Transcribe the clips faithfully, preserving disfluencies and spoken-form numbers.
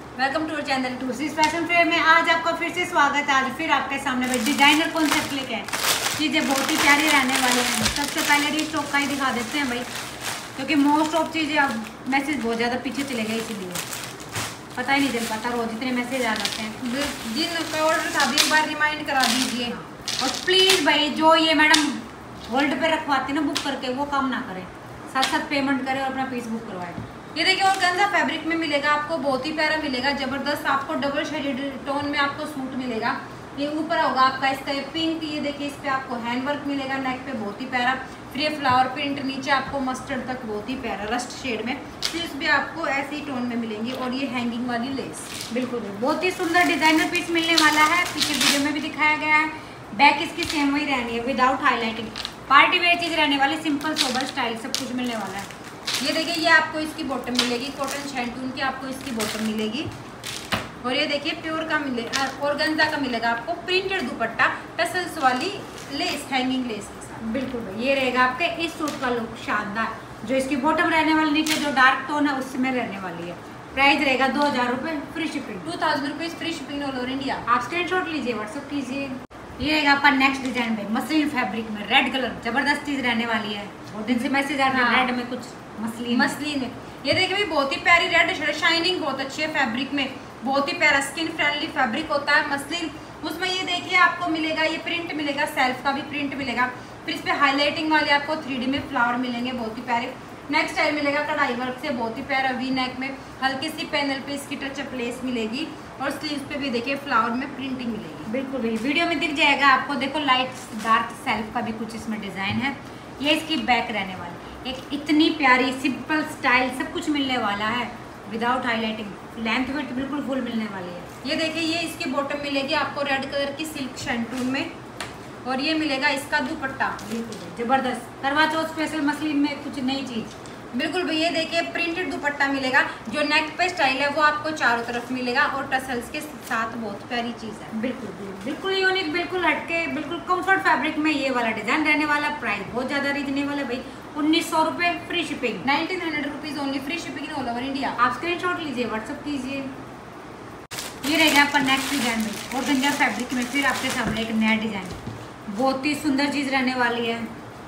Welcome to channel टूसी fashion fair में आज आपका फिर से स्वागत है। आज फिर आपके सामने भाई डिजाइनर कॉन्सेप्ट लेके आए, चीज़ें बहुत ही प्यारी रहने वाली हैं। सबसे पहले री स्टॉक का ही दिखा देते हैं भाई, क्योंकि मोस्ट ऑफ चीज़ें अब मैसेज बहुत ज़्यादा पीछे चले गए, इसीलिए पता ही नहीं चल पाता, रोज इतने मैसेज आ जाते हैं। जिनका ऑर्डर था एक बार रिमाइंड करा दीजिए। और प्लीज़ भाई जो ये मैडम होल्ड पे रखवाती ना बुक करके, वो काम ना करें, साथ साथ पेमेंट करें और अपना पीस बुक करवाएं। ये देखिए ऑर्गेन्जा फैब्रिक में मिलेगा आपको, बहुत ही प्यारा मिलेगा, जबरदस्त आपको डबल शेडेड टोन में आपको सूट मिलेगा। ये ऊपर होगा आपका इसका ये पिंक, ये देखिए इस पे आपको हैंड वर्क मिलेगा, नेक पे बहुत ही प्यारा, फिर ये फ्लावर प्रिंट, नीचे आपको मस्टर्ड तक बहुत ही प्यारा रस्ट शेड में, स्लीव्स भी आपको ऐसे ही टोन में मिलेंगी और ये हैंगिंग वाली लेस। बिल्कुल बहुत ही सुंदर डिजाइनर पीस मिलने वाला है, पीछे वीडियो में भी दिखाया गया है। बैक इसकी सेम वही रहनी है, विदाउट हाईलाइटिंग, पार्टी वेयर चीज रहने वाली, सिंपल सोबर स्टाइल सब कुछ मिलने वाला है। ये देखिए ये आपको इसकी बॉटम मिलेगी, कॉटन शैंटून की आपको इसकी बॉटम मिलेगी। और ये देखिए प्योर का मिलेगा, ऑर्गेन्जा का मिलेगा आपको प्रिंटेड दुपट्टा, टसल्स वाली लेस, हैंगिंग लेस के साथ। बिल्कुल भाई ये रहेगा आपके इस सूट का लुक शानदार। जो इसकी बॉटम रहने वाली, नीचे जो डार्क टोन है उसमें रहने वाली है। प्राइस रहेगा दो हजार रुपये, free shipping, two thousand rupees free shipping all over India. आप स्क्रीनशॉट लीजिए, व्हाट्सअप कीजिए। ये रहेगा आपका नेक्स्ट डिजाइन भाई, मसलिन फैब्रिक में, रेड कलर, जबरदस्त चीज रहने वाली है। बहुत दिन से मैसेज आ रहा है रेड में कुछ मसलिन मसलिन में। ये देखिए भी बहुत ही प्यारी रेड शेड, शाइनिंग बहुत अच्छी है फैब्रिक में, बहुत ही प्यारा स्किन फ्रेंडली फैब्रिक होता है मसलिन। उसमें ये देखिए आपको मिलेगा, ये प्रिंट मिलेगा, सेल्फ का भी प्रिंट मिलेगा, फिर इस पे हाईलाइटिंग वाले आपको थ्री डी में फ्लावर मिलेंगे, बहुत ही प्यारे। नेक्स्ट स्टाइल मिलेगा कढ़ाई वर्क से, बहुत ही प्यारा वी नेक में, हल्की सी पैनल पे इसकी टचअप लेस मिलेगी और स्लीव्स पे भी देखिए फ्लावर में प्रिंटिंग मिलेगी। बिल्कुल भाई वीडियो में दिख जाएगा आपको। देखो लाइट डार्क सेल्फ का भी कुछ इसमें डिजाइन है। ये इसकी बैक रहने वाली, एक इतनी प्यारी सिंपल स्टाइल सब कुछ मिलने वाला है, विदाउट हाईलाइटिंग, लेंथ विड्थ बिल्कुल फुल मिलने वाली है। ये देखिए ये इसकी बॉटम मिलेगी आपको रेड कलर की सिल्क शैंटून में, और ये मिलेगा इसका दुपट्टा, बिल्कुल जबरदस्त, करवा चौथ स्पेशल मसलिन में कुछ नई चीज। बिल्कुल भैया देखिए प्रिंटेड दुपट्टा मिलेगा, जो नेक पे स्टाइल है वो आपको चारों तरफ मिलेगा और टसल्स के साथ, बहुत प्यारी चीज है। बिल्कुल बिल्कुल यूनिक, बिल्कुल हटके, बिल्कुल कंफर्ट फैब्रिक में ये वाला डिजाइन रहने वाला। प्राइस बहुत ज्यादा रीजनेबल है भाई, उन्नीस सौ रुपए, free shipping, nineteen hundred rupees only, free shipping all over India. आप स्क्रीनशॉट लीजिए, व्हाट्सअप कीजिए। ये रहेगा आपका नेक्स्ट डिजाइन में, ऑर्गेन्जा फैब्रिक में, फिर आपके सामने एक नया डिजाइन, बहुत ही सुंदर चीज रहने वाली है।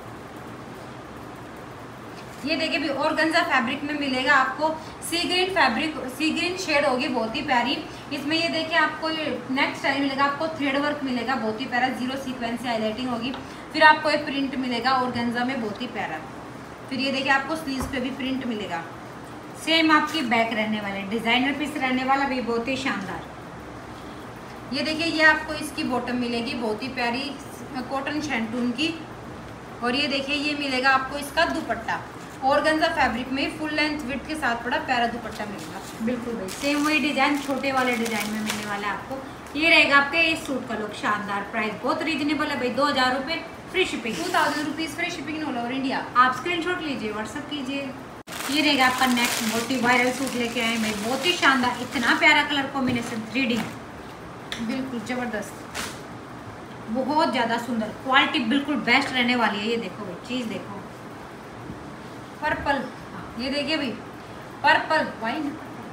ये देखिए भी ऑर्गेन्जा फैब्रिक में मिलेगा आपको, sea green fabric, sea green shade होगी, बहुत ही प्यारी। इसमें ये देखिए आपको ये नेक्स्ट स्टाइल मिलेगा, आपको थ्रेड वर्क मिलेगा, बहुत ही प्यारा, जीरो सीक्वेंस से हाईलाइटिंग होगी, फिर आपको ये प्रिंट मिलेगा ऑर्गेन्जा में, बहुत ही प्यारा। फिर ये देखिए आपको स्लीव्स पे भी प्रिंट मिलेगा। सेम आपकी बैक रहने वाले, डिजाइनर पीस रहने वाला भी, बहुत ही शानदार। ये देखिए ये आपको इसकी बॉटम मिलेगी, बहुत ही प्यारी कॉटन शैंटून की, और ये देखिए ये मिलेगा आपको इसका दुपट्टा, ऑर्गेन्जा फैब्रिक में फुल लेंथ विड्थ के साथ बड़ा प्यारा दुपट्टा मिलेगा। बिल्कुल भाई सेम वही डिजाइन छोटे वाले डिजाइन में मिलने वाला है आपको। ये रहेगा आपके इस सूट का लुक शानदार। प्राइस बहुत रीजनेबल है भाई, दो हजार रुपये, free shipping, two thousand rupees free shipping all over India. आप स्क्रीनशॉट लीजिए, व्हाट्सअप कीजिए। ये रहेगा आपका नेक्स्ट बहुत ही वायरल सूट लेके आए भाई, बहुत ही शानदार, इतना प्यारा कलर कॉम्बिनेशन, थ्री डी, बिल्कुल जबरदस्त, बहुत ज्यादा सुंदर, क्वालिटी बिल्कुल बेस्ट रहने वाली है। ये देखो भाई चीज देखो, पर्पल, ये देखिए भाई पर्पल, वाइन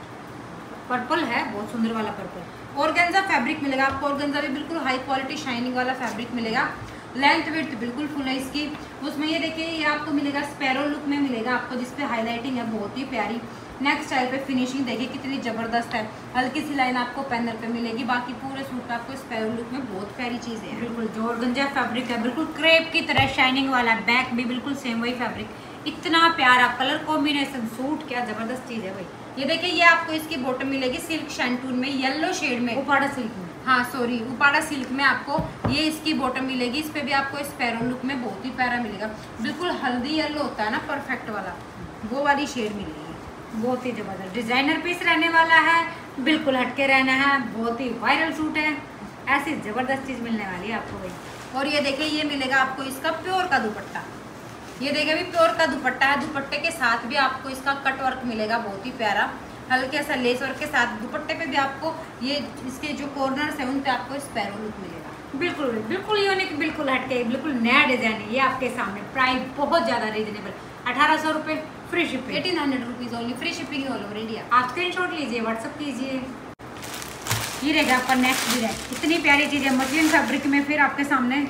पर्पल है, बहुत सुंदर वाला पर्पल। ऑर्गेन्जा फैब्रिक मिलेगा आपको, ऑर्गेन्जा भी बिल्कुल हाई क्वालिटी शाइनिंग वाला फैब्रिक मिलेगा, लेंथ विड्थ बिल्कुल फुल है इसकी। उसमें ये देखिए ये आपको मिलेगा स्पैरो लुक में मिलेगा आपको, जिसपे हाईलाइटिंग है, बहुत ही प्यारी। नेक्स्ट स्टाइल पे फिनिशिंग देखिए कितनी जबरदस्त है, हल्की सी लाइन आपको पैनल पे मिलेगी, बाकी पूरे सूट का आपको स्पैरो लुक में बहुत प्यारी चीज़ है। बिल्कुल जो ऑर्गेन्जा फैब्रिक है, बिल्कुल क्रेप की तरह शाइनिंग वाला, बैक भी बिल्कुल सेम वही फैब्रिक, इतना प्यारा कलर कॉम्बिनेशन, सूट क्या जबरदस्त चीज है भाई। ये देखिए ये आपको इसकी बॉटम मिलेगी सिल्क शैंटून में, येलो शेड में, उपाड़ा सिल्क में, हाँ सॉरी उपाड़ा सिल्क में आपको ये इसकी बॉटम मिलेगी, इस पे भी आपको स्पैरो लुक में बहुत ही प्यारा मिलेगा, बिल्कुल हल्दी येलो होता है ना परफेक्ट वाला, वो वाली शेड मिलेगी, बहुत ही जबरदस्त डिजाइनर पीस रहने वाला है, बिल्कुल हटके रहना है, बहुत ही वायरल सूट है, ऐसी जबरदस्त चीज मिलने वाली है आपको भाई। और ये देखिए ये मिलेगा आपको इसका प्योर का दुपट्टा, ये देखिए भी प्योर का दुपट्टा है, दुपट्टे के साथ भी आपको इसका कट वर्क मिलेगा, बहुत ही प्यारा, हल्के सा लेस वर्क के साथ। दुपट्टे पे भी आपको ये इसके जो कॉर्नर्स हैं उन पे आपको स्पैरो लुक मिलेगा, बिल्कुल बिल्कुल यूनिक, बिल्कुल हटके, बिल्कुल नया डिजाइन है ये आपके सामने। प्राइस बहुत ज्यादा रीजनेबल, अठारह सौ रुपये, free shipping. Eighteen hundred rupees only, free shipping all over India. आप स्क्रीनशॉट लीजिए, व्हाट्सअप कीजिए। ये रहेगा आपका नेक्स्ट डिजाइन। इतनी प्यारी चीज है मसलिन फैब्रिक में, फिर आपके सामने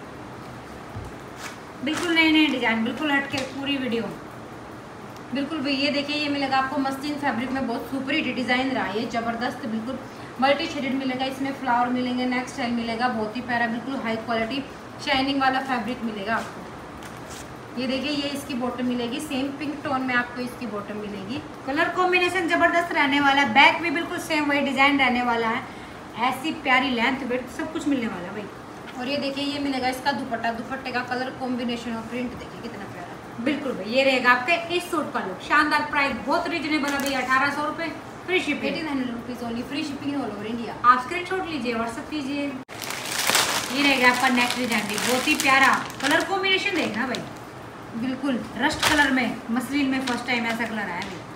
बिल्कुल नए नए डिजाइन, बिल्कुल हटके पूरी वीडियो। बिल्कुल भाई ये देखिए, ये मिलेगा आपको मस्लिन फैब्रिक में, बहुत सुपर हिट डिजाइन रहा है, जबरदस्त बिल्कुल मल्टी शेडेड मिलेगा। इसमें फ्लावर मिलेंगे, नेक स्टाइल मिलेगा, बहुत ही प्यारा, बिल्कुल हाई क्वालिटी शाइनिंग वाला फैब्रिक मिलेगा आपको। ये देखिए, ये इसकी बॉटम मिलेगी, सेम पिंक टोन में आपको इसकी बॉटम मिलेगी। कलर कॉम्बिनेशन जबरदस्त रहने वाला है, बैक भी बिल्कुल सेम वही डिजाइन रहने वाला है। ऐसी प्यारी लेंथ वेथ सब कुछ मिलने वाला है भाई। और ये देखिए, ये मिलेगा इसका दुपट्टा, दुपट्टे का कलर कॉम्बिनेशन और प्रिंट देखिए कितना प्यारा। बिल्कुल भाई, ये रहेगा आपके इस सूट का लुक। शानदार प्राइस, बहुत रिजनेबल है भैया, अठारह सौ रुपए free shipping. Eighteen hundred rupees only, free shipping all over India. आप स्क्रीनशॉट लीजिए, व्हाट्सअप कीजिए। ये रहेगा आपका नेक्स्ट डिजाइन, बहुत ही प्यारा कलर कॉम्बिनेशन देखना भाई, बिल्कुल रस्ट कलर में, मसलिन में फर्स्ट टाइम ऐसा कलर आया भाई।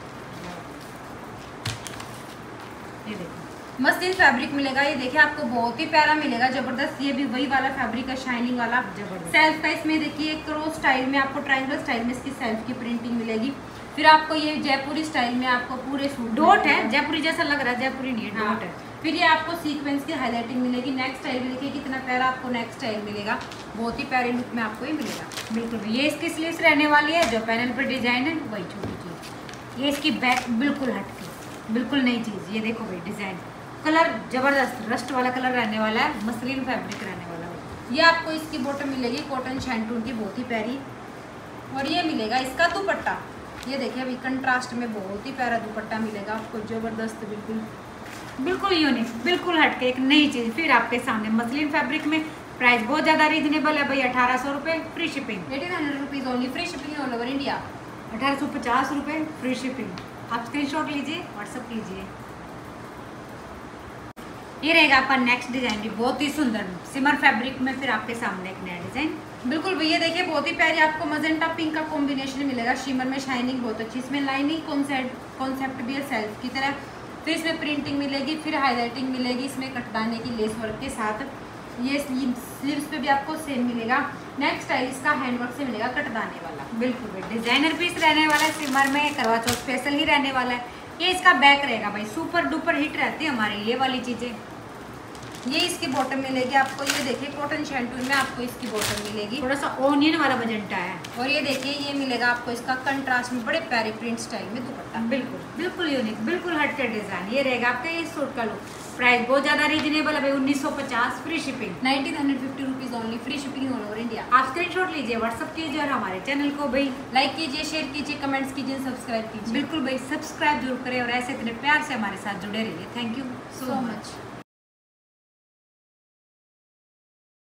ये देखो मस्लिन फैब्रिक मिलेगा, ये देखिए आपको बहुत ही प्यारा मिलेगा, जबरदस्त। ये भी वही वाला फैब्रिक है, शाइनिंग वाला, जबरदस्त। सेल्फ का इसमें देखिए क्रॉस स्टाइल में आपको, ट्रायंगल स्टाइल में इसकी सेल्फ की प्रिंटिंग मिलेगी। फिर आपको ये जयपुरी स्टाइल में आपको पूरे सूट डॉट है, जयपुरी जैसा लग रहा है, जयपुरी नहीं है, हाँ। डॉट है। फिर ये आपको सीक्वेंस की हाईलाइटिंग मिलेगी। नेक स्टाइल देखिए कितना प्यारा आपको नेक स्टाइल मिलेगा, बहुत ही प्यारे लुक में आपको ये मिलेगा। बिल्कुल, ये इसकी स्लीव्स रहने वाली है, जो पैनल पर डिजाइन है वही छोटी चीज। ये इसकी बैक बिल्कुल हटके, बिल्कुल नई चीज। ये देखो भाई डिजाइन, कलर जबरदस्त रस्ट वाला कलर रहने वाला है, मसलिन फैब्रिक रहने वाला है। ये आपको इसकी बॉटम मिलेगी कॉटन शैंटून की, बहुत ही प्यारी। और ये मिलेगा इसका दुपट्टा, ये देखिए अभी कंट्रास्ट में बहुत ही प्यारा दुपट्टा मिलेगा आपको, जबरदस्त, बिल्कुल बिल्कुल यूनिक, बिल्कुल हटके एक नई चीज फिर आपके सामने मसलिन फैब्रिक में। प्राइस बहुत ज्यादा रीजनेबल है भाई, अठारह सौ रुपए free shipping. Eighteen hundred rupees only, free shipping all over India. अठारह सौ पचास रुपए फ्री शिपिंग। आप स्क्रीनशॉट लीजिए, व्हाट्सअप कीजिए। ये रहेगा आपका नेक्स्ट डिजाइन, भी बहुत ही सुंदर सिमर फैब्रिक में, फिर आपके सामने एक नया डिजाइन। बिल्कुल भैया देखिए, बहुत ही प्यारी आपको मजेंटा पिंक का कॉम्बिनेशन मिलेगा, शिमर में शाइनिंग बहुत अच्छी, इसमें लाइनिंग कॉन्सेप्ट कॉन्सेप्ट भी है सेल्फ की तरह। फिर इसमें प्रिंटिंग मिलेगी, फिर हाईलाइटिंग मिलेगी, इसमें कटदाने की लेस वर्क के साथ। ये स्लीव्स पे भी आपको सेम मिलेगा। नेक्स्ट स्टाइल इसका हैंडवर्क से मिलेगा, कटदाने वाला। बिल्कुल डिजाइनर पीस रहने वाला है, सिमर में करवा चौथ स्पेशल ही रहने वाला है। ये इसका बैक रहेगा भाई, सुपर डुपर हिट रहती है हमारी ये वाली चीजें। ये इसकी बॉटम मिलेगी आपको, ये देखिए कॉटन शैंटून में आपको इसकी बॉटम मिलेगी, थोड़ा सा ओनियन वाला मजेंटा है। और ये देखिए ये मिलेगा आपको इसका कंट्रास्ट में बड़े प्यारे प्रिंट स्टाइल में दुपट्टा। बिल्कुल बिल्कुल यूनिक, बिल्कुल हटके डिजाइन। ये रहेगा आपका इस सूट का लुक। प्राइस बहुत ज्यादा रीजनेबल है भाई, उन्नीस सौ पचास free shipping. Nineteen hundred fifty rupees only, free shipping all over India. आप स्क्रीनशॉट लीजिए, व्हाट्सअप कीजिए और हमारे चैनल को भाई लाइक कीजिए, शेयर कीजिए, कमेंट्स कीजिए, सब्सक्राइब कीजिए। बिल्कुल भाई सब्सक्राइब जरूर करें और ऐसे इतने प्यार से हमारे साथ जुड़े रहिए। Thank you so much.